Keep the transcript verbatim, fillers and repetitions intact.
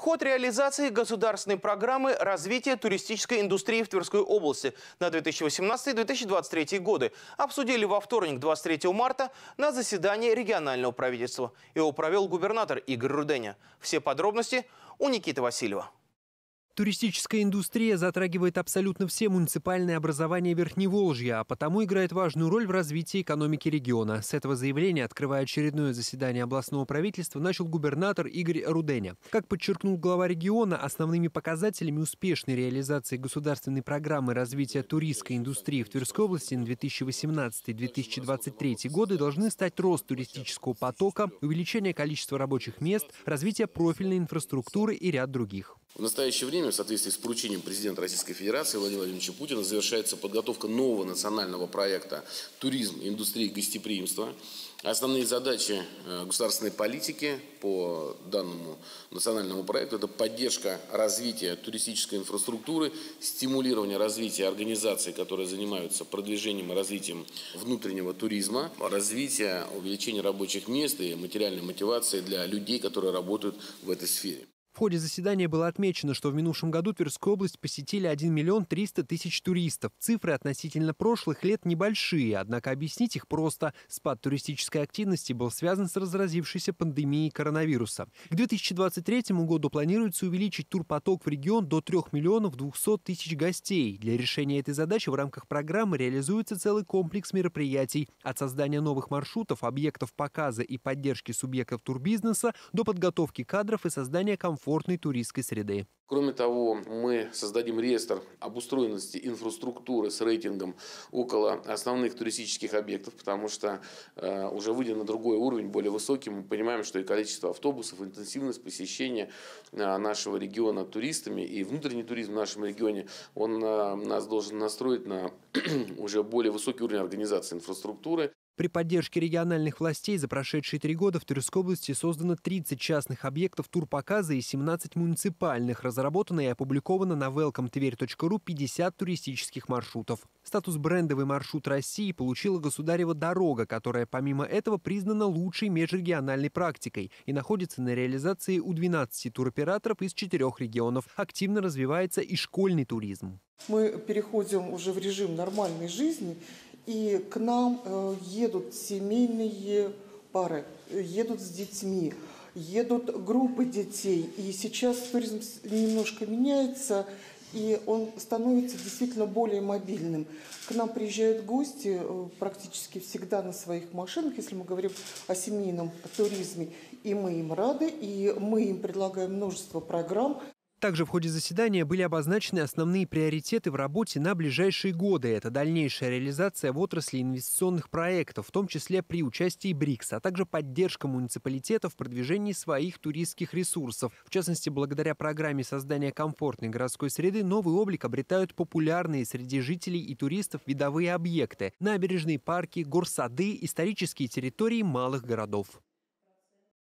Ход реализации государственной программы развития туристической индустрии в Тверской области на две тысячи восемнадцатый — две тысячи двадцать третий годы обсудили во вторник, двадцать третьего марта, на заседании регионального правительства. Его провел губернатор Игорь Руденя. Все подробности у Никиты Васильева. Туристическая индустрия затрагивает абсолютно все муниципальные образования Верхневолжья, а потому играет важную роль в развитии экономики региона. С этого заявления, открывая очередное заседание областного правительства, начал губернатор Игорь Руденя. Как подчеркнул глава региона, основными показателями успешной реализации государственной программы развития туристской индустрии в Тверской области на две тысячи восемнадцатый — две тысячи двадцать третий годы должны стать рост туристического потока, увеличение количества рабочих мест, развитие профильной инфраструктуры и ряд других. В настоящее время, в соответствии с поручением президента Российской Федерации Владимира Владимировича Путина, завершается подготовка нового национального проекта «Туризм и индустрия гостеприимства». Основные задачи государственной политики по данному национальному проекту – это поддержка развития туристической инфраструктуры, стимулирование развития организаций, которые занимаются продвижением и развитием внутреннего туризма, развитие, увеличение рабочих мест и материальной мотивации для людей, которые работают в этой сфере. В ходе заседания было отмечено, что в минувшем году Тверскую область посетили один миллион триста тысяч туристов. Цифры относительно прошлых лет небольшие, однако объяснить их просто. Спад туристической активности был связан с разразившейся пандемией коронавируса. К две тысячи двадцать третьему году планируется увеличить турпоток в регион до трёх миллионов двухсот тысяч гостей. Для решения этой задачи в рамках программы реализуется целый комплекс мероприятий. От создания новых маршрутов, объектов показа и поддержки субъектов турбизнеса до подготовки кадров и создания комфортной туристской среды. Кроме того, мы создадим реестр обустроенности инфраструктуры с рейтингом около основных туристических объектов, потому что э, уже выйдя на другой уровень, более высокий, мы понимаем, что и количество автобусов, интенсивность посещения э, нашего региона туристами и внутренний туризм в нашем регионе, он э, нас должен настроить на уже более высокий уровень организации инфраструктуры. При поддержке региональных властей за прошедшие три года в Тверской области создано тридцать частных объектов турпоказа и семнадцать муниципальных. Разработано и опубликовано на велком тверь точка ру пятьдесят туристических маршрутов. Статус брендовый маршрут России получила государева дорога, которая помимо этого признана лучшей межрегиональной практикой и находится на реализации у двенадцати туроператоров из четырех регионов. Активно развивается и школьный туризм. Мы переходим уже в режим нормальной жизни, и к нам э, едут семейные пары, едут с детьми, едут группы детей. И сейчас туризм немножко меняется, и он становится действительно более мобильным. К нам приезжают гости э, практически всегда на своих машинах, если мы говорим о семейном туризме. И мы им рады, и мы им предлагаем множество программ. Также в ходе заседания были обозначены основные приоритеты в работе на ближайшие годы. Это дальнейшая реализация в отрасли инвестиционных проектов, в том числе при участии БРИКС, а также поддержка муниципалитетов в продвижении своих туристских ресурсов. В частности, благодаря программе создания комфортной городской среды новый облик обретают популярные среди жителей и туристов видовые объекты – набережные, парки, горсады, исторические территории малых городов.